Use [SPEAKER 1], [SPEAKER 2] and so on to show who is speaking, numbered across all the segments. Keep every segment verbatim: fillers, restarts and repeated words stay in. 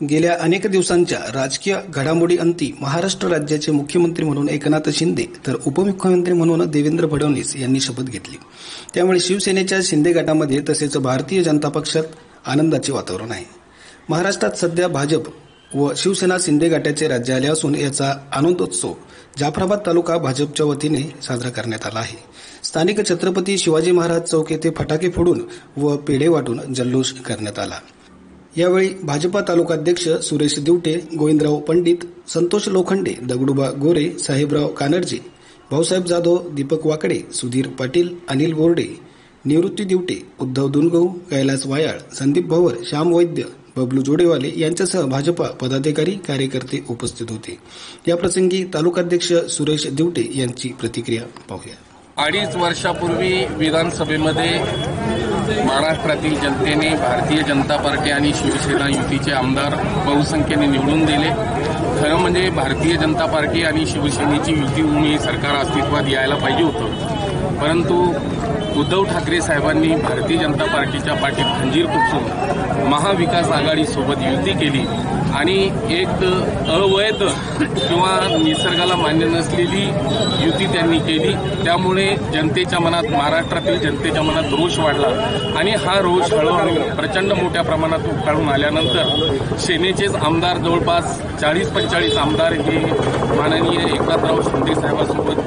[SPEAKER 1] गेल्या अनेक दिवसांच्या राजकीय घडामोडीअंती महाराष्ट्र राज्याचे मुख्यमंत्री म्हणून एकनाथ शिंदे तर उपमुख्यमंत्री म्हणून देवेंद्र फडणवीस यांनी शपथ घेतली। त्यामुळे शिवसेनेच्या शिंदे गटामध्ये तसेच भारतीय जनता पक्षात आनंदाचे वातावरण आहे। महाराष्ट्रात सध्या भाजप व शिवसेना शिंदे गटाचे राज्य आले असून याचा आनंदोत्सव जाफराबाद तालुका भाजपच्या वतीने साजरा करण्यात आला आहे। स्थानिक छत्रपती शिवाजी महाराज चौक येथे फटाके फोडून व पेढे वाटून जल्लोष करण्यात आला। यावेळी भाजपा तालुकाध्यक्ष सुरेश दिवटे, गोविंदराव पंडित, संतोष लोखंडे, दगडूबा गोरे, साहेबराव कानडजे, भाऊसाहेब जाधव, दीपक वाकडे, सुधीर पाटील, अनिल बोर्डे, निवृत्ती दिवटे, उद्धव दुनगव, कैलास वायाळ, संदीप भवर, श्याम वैद्य, बबलू जोडेवाले यांच्यासह भाजपा पदाधिकारी कार्यकर्ते उपस्थित होते। या प्रसंगी तालुकाध्यक्ष सुरेश दिवटे यांची प्रतिक्रिया पाहूया।
[SPEAKER 2] अडीच वर्षापूर्वी विधानसभेमध्ये महाराष्ट्रातील जनतेने भारतीय जनता पार्टी आणि शिवसेना युतीचे आमदार बहुसंख्येने निवडून दिले। खरं म्हणजे भारतीय जनता पार्टी आणि शिवसेनेची युती होऊन हे सरकार अस्तित्वात यायला पाहिजे होतं, परंतु उद्धव ठाकरे साहेबांनी भारतीय जनता पार्टीच्या पाठीत खंजीर खुपसून महाविकास आघाडीसोबत युती केली आणि एक अवैध किंवा निसर्गाला मान्य नसलेली युती त्यांनी केली। त्यामुळे जनतेच्या मनात, महाराष्ट्रातील जनतेच्या मनात रोष वाढला आणि हा रोष हळूहळू प्रचंड मोठ्या प्रमाणात उफाळून आल्यानंतर सेनेचेच आमदार जवळपास चाळीस पंचेचाळीस आमदार हे माननीय एकनाथराव शिंदे साहेबांसोबत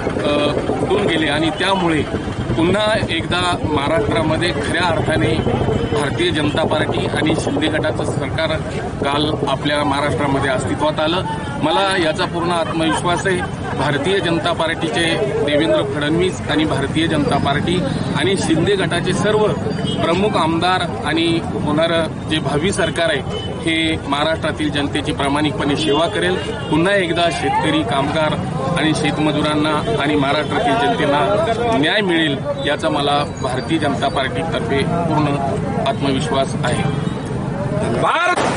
[SPEAKER 2] उठून गेले आणि त्यामुळे पुन्हा एकदा महाराष्ट्रामध्ये खऱ्या अर्थाने भारतीय जनता पार्टी आणि शिंदे गटाचं सरकार काल आपल्या महाराष्ट्रामध्ये अस्तित्वात आलं। मला याचा पूर्ण आत्मविश्वास आहे। भारतीय जनता पार्टीचे देवेंद्र फडणवीस आणि भारतीय जनता पार्टी आणि शिंदे गटाचे सर्व प्रमुख आमदार आणि होणारं जे भावी सरकार आहे हे महाराष्ट्रातील जनतेची प्रामाणिकपणे सेवा करेल। पुन्हा एकदा शेतकरी, कामगार आणि शेतमजुरांना आणि महाराष्ट्रातील जनतेला न्याय मिळेल याचा मला भारतीय जनता पार्टीतर्फे पूर्ण आत्मविश्वास आहे। भारत